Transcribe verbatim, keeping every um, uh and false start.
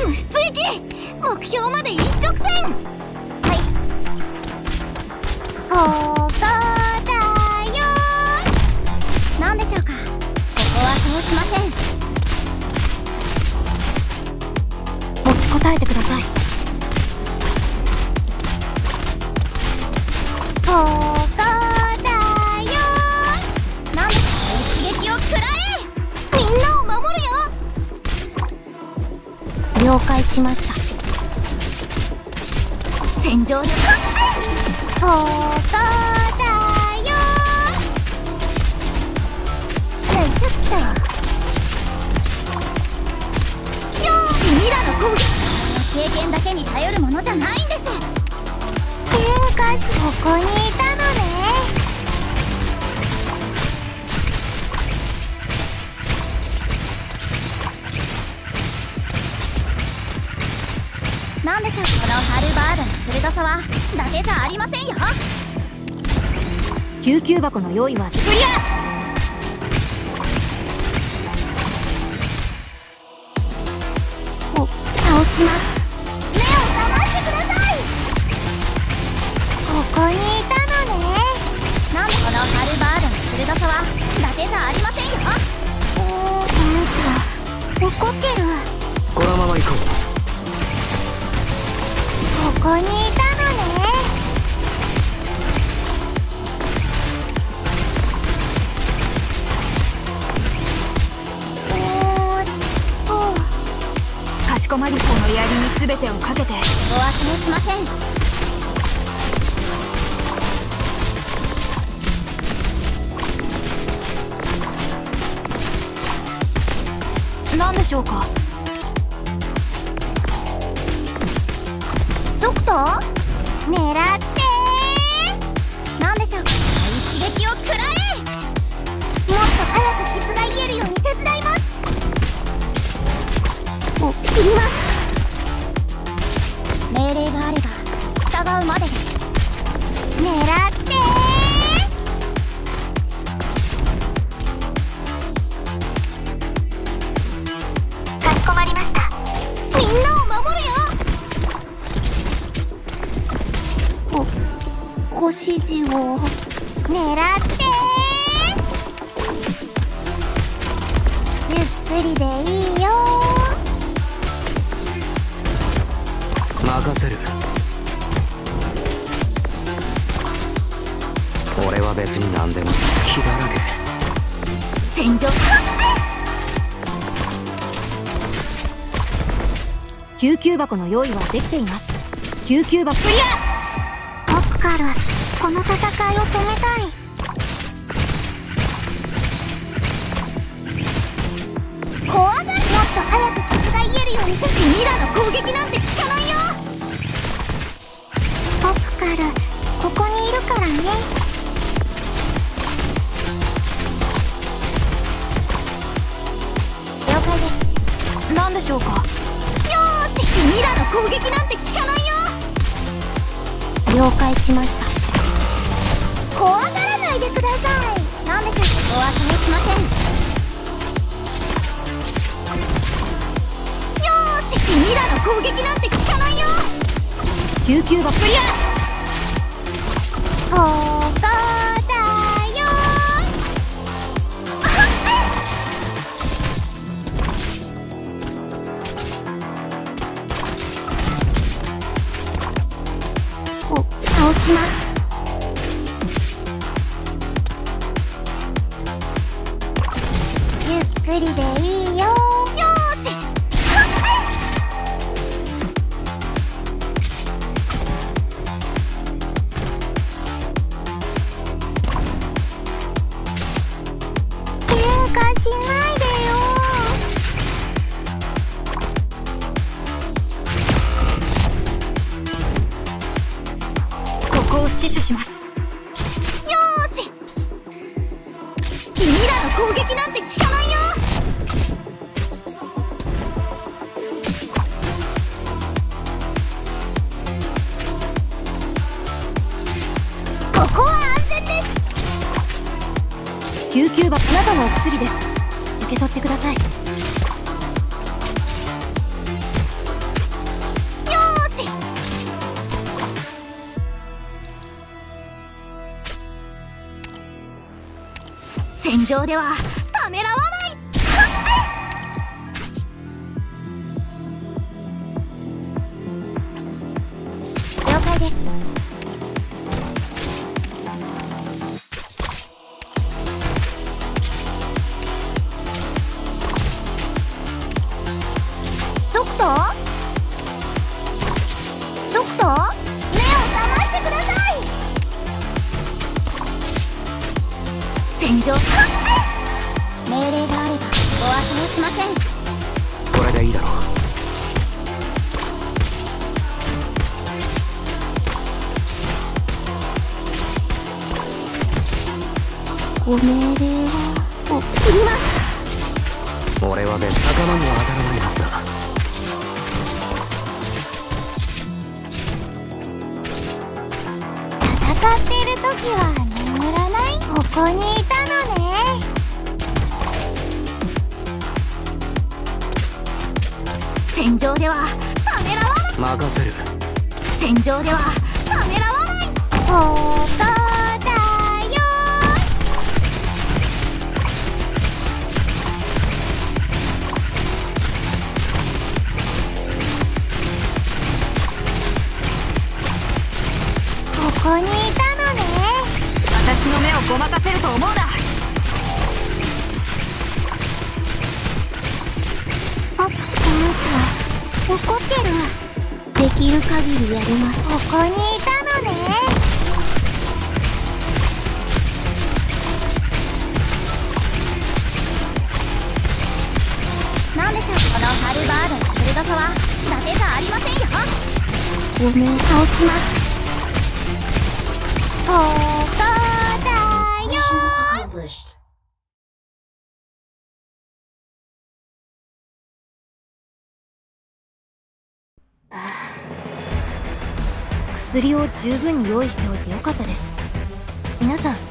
ム出撃。目標まで一直線。はい、ここだよ。何でしょうか。ここは通しません。 持ちこたえてください。 ここだよ。なんですか。一撃を食らえ。みんなを守るよ。 了解しました。 戦場でここだよ。よいしょっと。よー、君らの攻撃。経験だけに頼るものじゃないんです。天下しここにいたのね。なんでしょう。このハルバードの鋭さは伊達じゃありませんよ。 救急箱の用意はクリア。 お倒します。 目を覚ましてください。ここにいたのね。なんでこのハルバードの鋭さは伊達じゃありませんよ。おー、戦士怒ってる。 このまま行こう。 ここにいたのね。おーっと、 かしこまり。この槍に全てをかけて。 お忘れしません。 何でしょうか。 ドクター狙ってー。なんでしょうか。一撃を食らえ。もっと早く傷が癒えるように手伝います。お、切ります。命令があれば従うまでです。狙ってー。かしこまりました。みんなを守るよ。ご指示を狙ってゆっくりでいいよ。 任せる。俺は別に何でも好きだらけ。 戦場救急箱の用意はできています。救急箱クリア。 僕からこの戦いを止めたい。怖がる。もっと早く傷が癒えるように。君らの攻撃なんて効かないよ。僕からここにいるからね。了解です。 何でしょうか。 よーし、君らの攻撃なんて効かないよ。 了解しました。 怖がらないでください。なんでしょう。お忘れしません。よーし、君らの攻撃なんて効かないよ。 救急箱クリア。 ここだよ。 お倒します。 ゆっくりでいいよ。よーし。喧嘩しないでよ。 ここを死守します。 よーし。君らの攻撃なんて効かないよ。ここは安全です。 救急箱、あなたのお薬です。受け取ってください。 戦場ではためらわない。了解です。ドクタードクター、目を覚ましてください。戦場命令があればお与えしません。 これでいいだろご命令は送ります。 う。俺は別仲間には当たらないはずだ。 戦っている時は眠らない。ここにいたのね。戦場ではためらわない。 任せる。 戦場ではためらわない。ここだよ。ここにいたのね。 私の目をごまかせると思うな。 あ、男子は怒ってる。できる限りやります。ここにいたのね。なんでしょう、このハルバードの鋭さは伊達じゃありませんよ。ごめん、倒します。ここだよ。 薬を十分に用意しておいてよかったです。皆さん